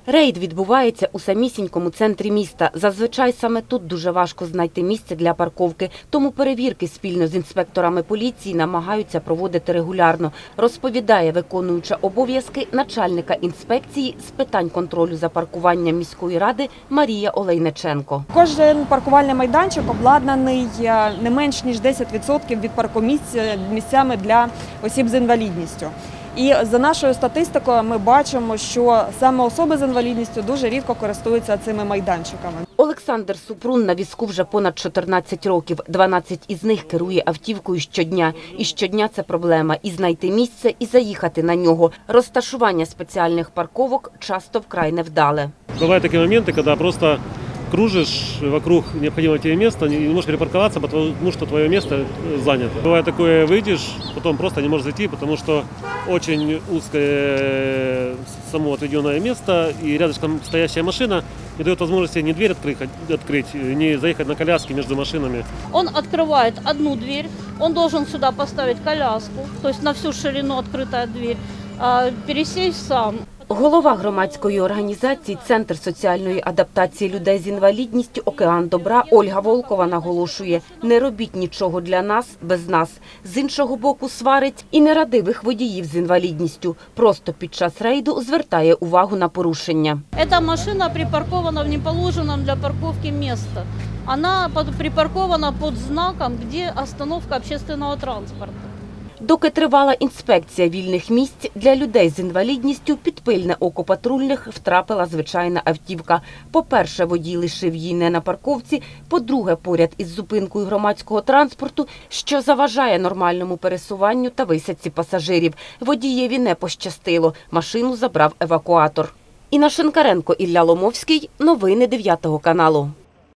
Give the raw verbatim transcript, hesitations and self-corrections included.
Рейд відбувається у самісінькому центрі міста. Зазвичай саме тут дуже важко знайти місце для парковки, тому перевірки спільно з інспекторами поліції намагаються проводити регулярно, розповідає виконуюча обов'язки начальника інспекції з питань контролю за паркуванням міської ради Марія Олейниченко. Кожен паркувальний майданчик обладнаний не менш ніж десять відсотків від паркомісць місцями для осіб з інвалідністю. І за нашою статистикою ми бачимо, що саме особи з інвалідністю дуже рідко користуються цими майданчиками. Олександр Супрун на візку вже понад чотирнадцять років. дванадцять із них керує автівкою щодня. І щодня це проблема – і знайти місце, і заїхати на нього. Розташування спеціальних парковок часто вкрай невдале. Бувають такі моменти, коли просто кружишь вокруг необходимого тебе места, не можешь перепарковаться, потому что твое место занято. Бывает такое, выйдешь, потом просто не можешь зайти, потому что очень узкое само отведенное место, и рядышком стоящая машина не дает возможности ни дверь открыть, открыть, ни заехать на коляске между машинами. Он открывает одну дверь, он должен сюда поставить коляску, то есть на всю ширину открытая дверь, пересесть сам. Голова громадської організації «Центр соціальної адаптації людей з інвалідністю «Океан добра» Ольга Волкова наголошує – не робіть нічого для нас без нас. З іншого боку сварить і нерадивих водіїв з інвалідністю. Просто під час рейду звертає увагу на порушення. Ця машина припаркована в неположеному для парковки місці. Вона припаркована під знаком, де остановка общественного транспорту. Доки тривала інспекція вільних місць, для людей з інвалідністю під пильне око патрульних втрапила звичайна автівка. По-перше, водій лишив її не на парковці, по-друге, поряд із зупинкою громадського транспорту, що заважає нормальному пересуванню та висадці пасажирів. Водієві не пощастило, машину забрав евакуатор. Інна Шинкаренко, Ілля Ломовський. Новини дев'ятого каналу.